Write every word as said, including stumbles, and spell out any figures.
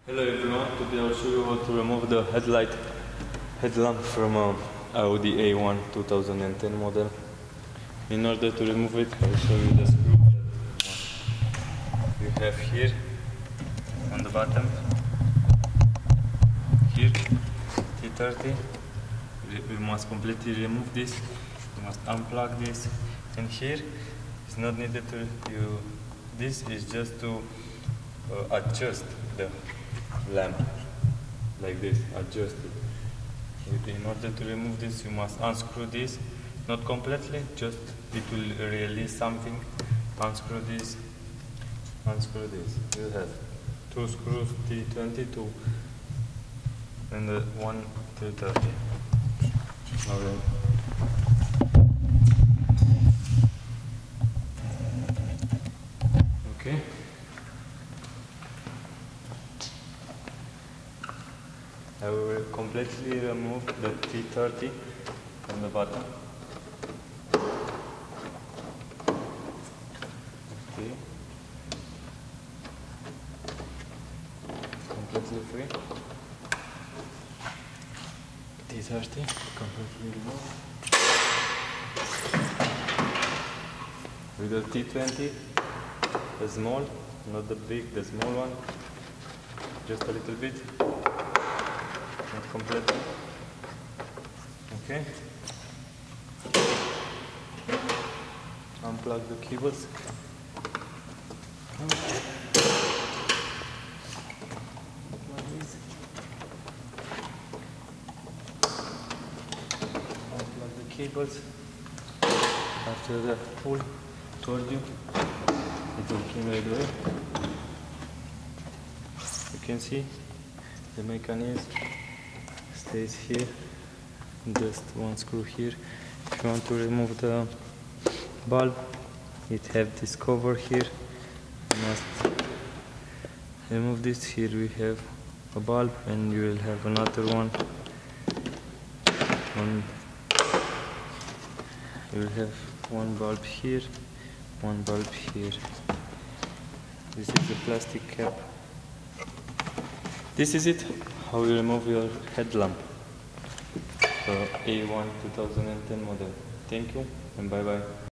Hello everyone, today I'll show you how to remove the headlight headlamp from a Audi A one two thousand ten model. In order to remove it, I'll show you the screw that you have here on the bottom. Here, T thirty. We must completely remove this. You must unplug this. And here, it's not needed to you. This is just to uh, adjust the lamp, like this, adjust it. In order to remove this, you must unscrew this, not completely, just it will release something. Unscrew this, unscrew this. You have two screws, T twenty-two, and the one T thirty. Alright. Okay. I will completely remove the T thirty from the bottom. Okay. Completely free. T thirty completely removed. With the T twenty, the small, not the big, the small one, just a little bit. Not completely. Okay. Unplug the cables. Okay. Unplug the cables. After the pull, told you, it will came right away. You can see the mechanism stays here, just one screw here. If you want to remove the bulb, it have this cover here. You must remove this. Here we have a bulb, and you will have another one. One you will have one bulb here, one bulb here. This is the plastic cap. This is it, how you remove your headlamp. The A one two thousand ten model. Thank you and bye bye.